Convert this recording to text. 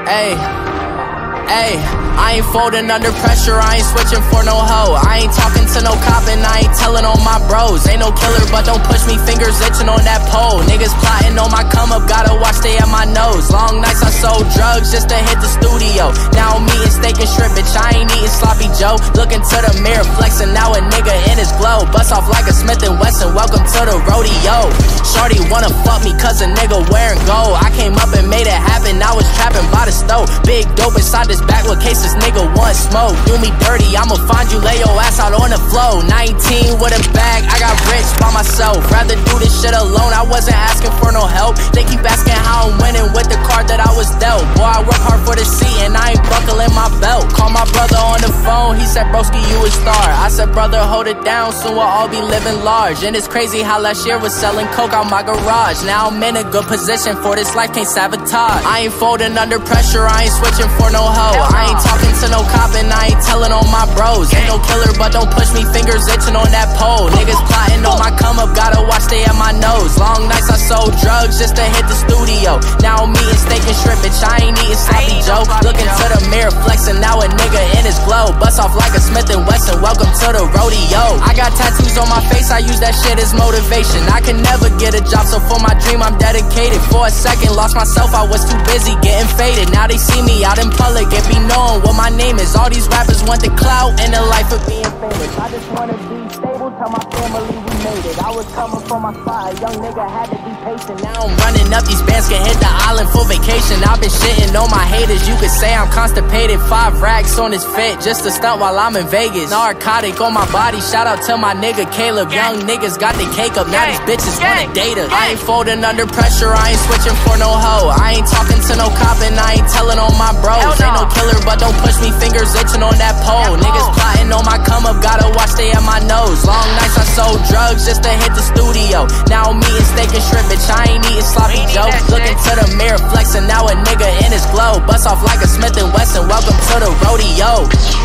Ayy, ayy, I ain't folding under pressure, I ain't switching for no hoe. I ain't talking to no cop and I ain't telling on my bros. Ain't no killer, but don't push me, fingers itching on that pole. Niggas plotting on my come up, gotta watch they at my nose. Long nights I sold drugs just to hit the studio. Now I'm eating steak and shrimp, bitch, I ain't eating sloppy Joe. Looking to the mirror, flexing, now a nigga in his glow. Bust off like a Smith & Wesson, welcome to the rodeo. Shorty wanna fuck me cause a nigga wearing gold. I came up and made it happen, I was trapping by the stove. Big dope inside this backwood case, this nigga want smoke. Do me dirty, I'ma find you, lay your ass out on the floor. 19 with a bag, I got rich by myself. Rather do this shit alone, I wasn't asking for no help. They keep asking how I'm winning with the card that I was dealt. Boy, I work hard for the seat and I ain't buckling my belt. Call my brother on the phone, he said, broski, you a star. I said, brother, hold it down, soon we'll all be living large. And it's crazy how last year was selling coke out my garage. Now I'm in a good position for this life, can't sabotage. I ain't folding under pressure, I ain't switching for no hoe. I ain't talking to no cop and I ain't telling on my bros. Ain't no killer, but don't push me, fingers itching on that pole. Niggas plotting on my come up, gotta watch they at my nose. Long nights I sold drugs just to hit the studio. Now I'm eating steak and shrimp, bitch, I ain't eating sloppy Joe. Looking to the mirror, flexing, now a nigga in his glow. Bust off like a Smith & Wesson, welcome to the rodeo. I got tattoos on my face, I use that shit as motivation. I can never get a job, so for my dream I'm dedicated. For a second, lost myself, I was too busy getting faded. Now they see me out in public and be known what my name is. All these rappers want the clout and the life of being famous. I just wanna be stable, tell my family we made it. I was coming from my side, young nigga had to be patient. Now I'm running up, these bands can hit the island for vacation. I've been shitting on my haters, you could say I'm constipated. 5 racks on his fit, just to stunt while I'm in Vegas. Narcotic on my body, shout out to my nigga Caleb. Young niggas got the cake up, now these bitches wanna date us. I ain't folding under pressure, I ain't switching for no hoe. I ain't talking to no cop and I ain't telling on my bros. Ain't no killer, but don't push me, fingers itching on that pole. Niggas plotting on my come up, gotta watch they at my nose. Long nights I sold drugs just to hit the studio. Now I'm eating steak and shrimp, bitch, I ain't eating sloppy Joe. Looking to the mirror, flexing, now a nigga in his glow. Bust off like a Smith & Wesson, welcome to the rodeo.